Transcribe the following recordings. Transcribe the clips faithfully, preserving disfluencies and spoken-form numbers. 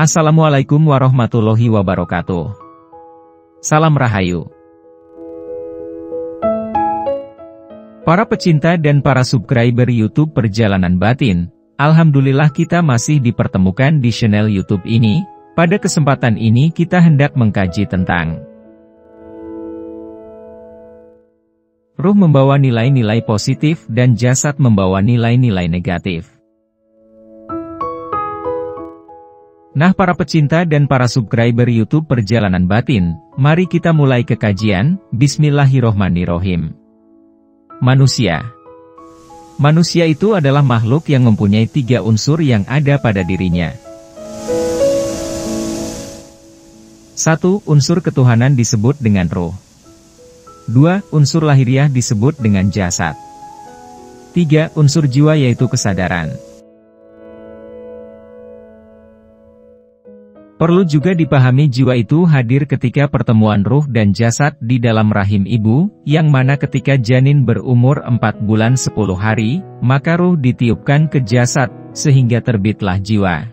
Assalamualaikum warahmatullahi wabarakatuh. Salam Rahayu. Para pecinta dan para subscriber YouTube Perjalanan Batin, alhamdulillah kita masih dipertemukan di channel YouTube ini. Pada kesempatan ini kita hendak mengkaji tentang ruh membawa nilai-nilai positif dan jasad membawa nilai-nilai negatif. Nah, para pecinta dan para subscriber YouTube Perjalanan Batin, mari kita mulai ke kajian. Bismillahirrohmanirrohim. Manusia. Manusia itu adalah makhluk yang mempunyai tiga unsur yang ada pada dirinya. Satu, unsur ketuhanan disebut dengan ruh. Dua, unsur lahiriah disebut dengan jasad. Tiga, unsur jiwa yaitu kesadaran. Perlu juga dipahami jiwa itu hadir ketika pertemuan ruh dan jasad di dalam rahim ibu, yang mana ketika janin berumur empat bulan sepuluh hari, maka ruh ditiupkan ke jasad, sehingga terbitlah jiwa.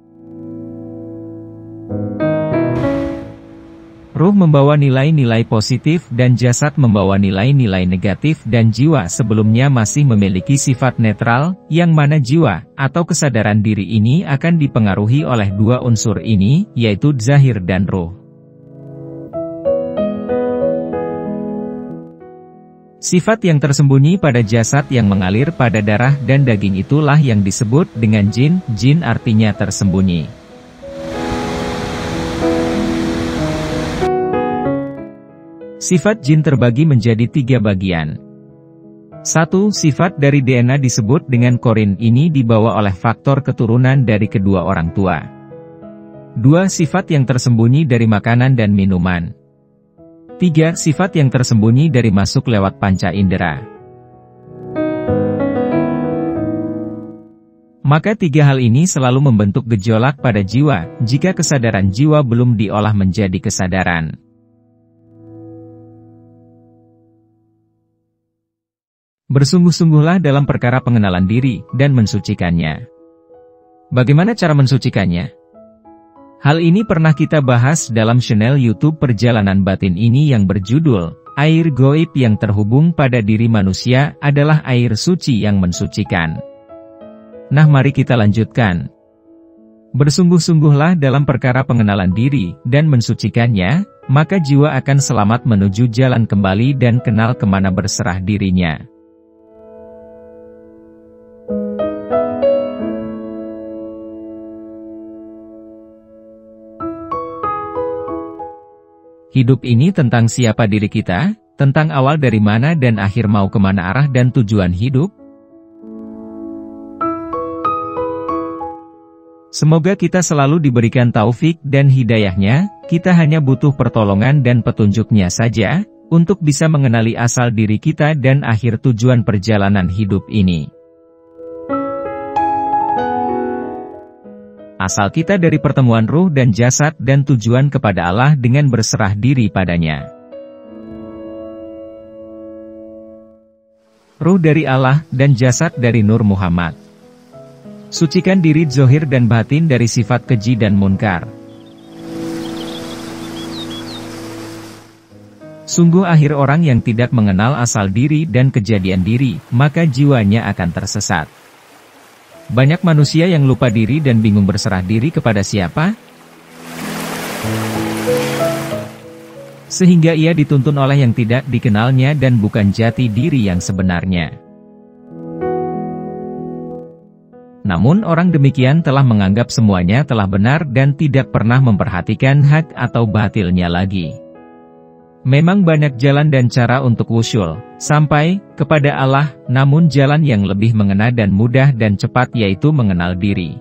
Ruh membawa nilai-nilai positif dan jasad membawa nilai-nilai negatif dan jiwa sebelumnya masih memiliki sifat netral, yang mana jiwa, atau kesadaran diri ini akan dipengaruhi oleh dua unsur ini, yaitu zahir dan ruh. Sifat yang tersembunyi pada jasad yang mengalir pada darah dan daging itulah yang disebut dengan jin. Jin artinya tersembunyi. Sifat jin terbagi menjadi tiga bagian. Satu, sifat dari D N A disebut dengan korin, ini dibawa oleh faktor keturunan dari kedua orang tua. Dua, sifat yang tersembunyi dari makanan dan minuman. Tiga, sifat yang tersembunyi dari masuk lewat panca indera. Maka tiga hal ini selalu membentuk gejolak pada jiwa, jika kesadaran jiwa belum diolah menjadi kesadaran. Bersungguh-sungguhlah dalam perkara pengenalan diri, dan mensucikannya. Bagaimana cara mensucikannya? Hal ini pernah kita bahas dalam channel YouTube Perjalanan Batin ini yang berjudul, Air Goib yang terhubung pada diri manusia adalah air suci yang mensucikan. Nah, mari kita lanjutkan. Bersungguh-sungguhlah dalam perkara pengenalan diri, dan mensucikannya, maka jiwa akan selamat menuju jalan kembali dan kenal kemana berserah dirinya. Hidup ini tentang siapa diri kita, tentang awal dari mana dan akhir mau kemana arah dan tujuan hidup. Semoga kita selalu diberikan taufik dan hidayahnya, kita hanya butuh pertolongan dan petunjuknya saja, untuk bisa mengenali asal diri kita dan akhir tujuan perjalanan hidup ini. Asal kita dari pertemuan ruh dan jasad dan tujuan kepada Allah dengan berserah diri padanya. Ruh dari Allah dan jasad dari Nur Muhammad. Sucikan diri zahir dan batin dari sifat keji dan munkar. Sungguh akhir orang yang tidak mengenal asal diri dan kejadian diri, maka jiwanya akan tersesat. Banyak manusia yang lupa diri dan bingung berserah diri kepada siapa, sehingga ia dituntun oleh yang tidak dikenalnya dan bukan jati diri yang sebenarnya. Namun orang demikian telah menganggap semuanya telah benar dan tidak pernah memperhatikan hak atau batilnya lagi. Memang banyak jalan dan cara untuk wusul sampai kepada Allah, namun jalan yang lebih mengena dan mudah dan cepat yaitu mengenal diri.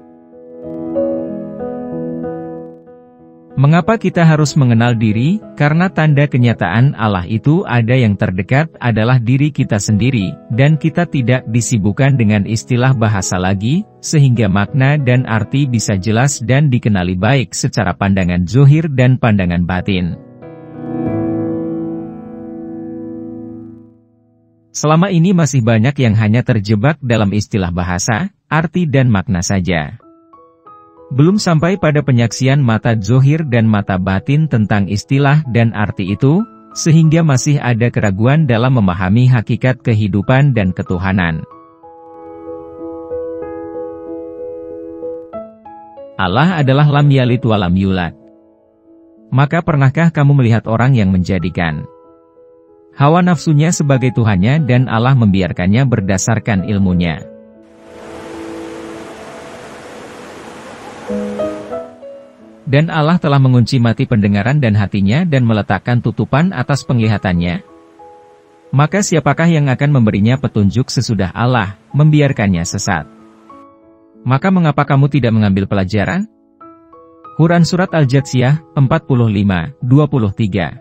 Mengapa kita harus mengenal diri? Karena tanda kenyataan Allah itu ada yang terdekat adalah diri kita sendiri, dan kita tidak disibukkan dengan istilah bahasa lagi, sehingga makna dan arti bisa jelas dan dikenali baik secara pandangan zuhir dan pandangan batin. Selama ini masih banyak yang hanya terjebak dalam istilah bahasa, arti dan makna saja. Belum sampai pada penyaksian mata zohir dan mata batin tentang istilah dan arti itu, sehingga masih ada keraguan dalam memahami hakikat kehidupan dan ketuhanan. Allah adalah lam yalid wa lam yulad. Maka pernahkah kamu melihat orang yang menjadikan hawa nafsunya sebagai Tuhannya dan Allah membiarkannya berdasarkan ilmunya? Dan Allah telah mengunci mati pendengaran dan hatinya dan meletakkan tutupan atas penglihatannya. Maka siapakah yang akan memberinya petunjuk sesudah Allah membiarkannya sesat? Maka mengapa kamu tidak mengambil pelajaran? Quran Surat Al-Jathiyah, empat puluh lima, dua puluh tiga.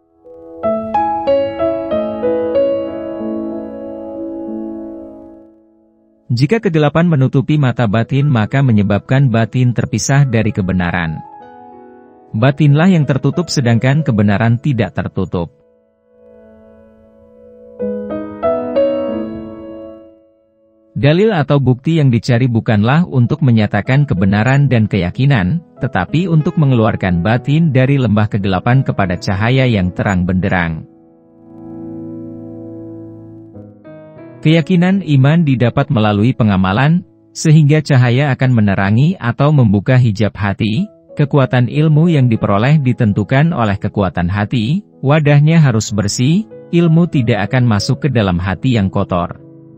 Jika kegelapan menutupi mata batin maka menyebabkan batin terpisah dari kebenaran. Batinlah yang tertutup sedangkan kebenaran tidak tertutup. Dalil atau bukti yang dicari bukanlah untuk menyatakan kebenaran dan keyakinan, tetapi untuk mengeluarkan batin dari lembah kegelapan kepada cahaya yang terang benderang. Keyakinan iman didapat melalui pengamalan, sehingga cahaya akan menerangi atau membuka hijab hati. Kekuatan ilmu yang diperoleh ditentukan oleh kekuatan hati, wadahnya harus bersih, ilmu tidak akan masuk ke dalam hati yang kotor.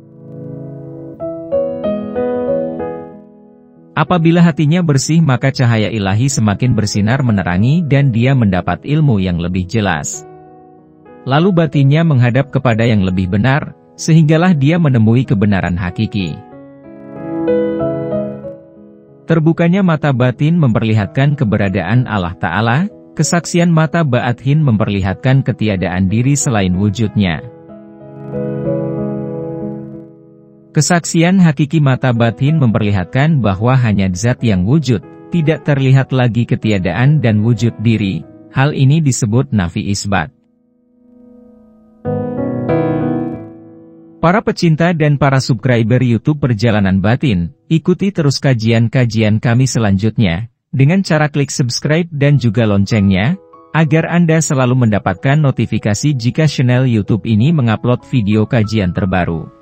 Apabila hatinya bersih maka cahaya ilahi semakin bersinar menerangi dan dia mendapat ilmu yang lebih jelas. Lalu batinnya menghadap kepada yang lebih benar, sehinggalah dia menemui kebenaran hakiki. Terbukanya mata batin memperlihatkan keberadaan Allah Ta'ala, kesaksian mata batin memperlihatkan ketiadaan diri selain wujudnya. Kesaksian hakiki mata batin memperlihatkan bahwa hanya zat yang wujud, tidak terlihat lagi ketiadaan dan wujud diri, hal ini disebut nafi isbat. Para pecinta dan para subscriber YouTube Perjalanan Batin, ikuti terus kajian-kajian kami selanjutnya, dengan cara klik subscribe dan juga loncengnya, agar Anda selalu mendapatkan notifikasi jika channel YouTube ini mengupload video kajian terbaru.